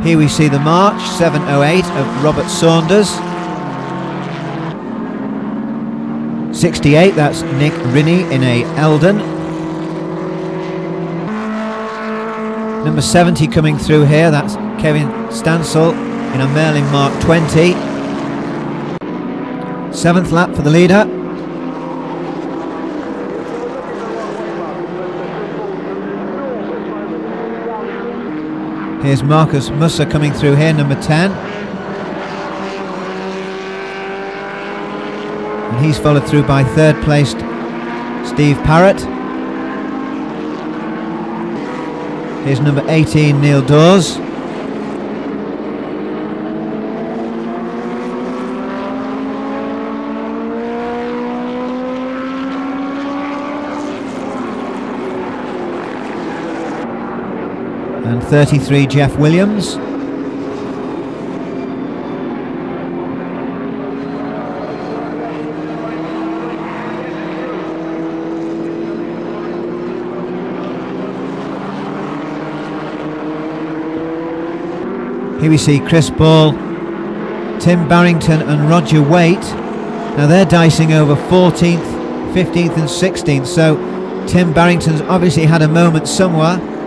Here we see the march, 7:08 of Robert Saunders. 68, that's Nick Rinney in a Eldon. Number 70 coming through here, that's Kevin Stansel in a Merlin Mark 20. 7th lap for the leader. Here's Marcus Musser coming through here, number 10. And he's followed through by 3rd placed Steve Parrott. Here's number 18, Neil Dawes. And 33, Jeff Williams. Here we see Chris Ball, Tim Barrington and Roger Waite. Now they're dicing over 14th, 15th and 16th, so Tim Barrington's obviously had a moment somewhere.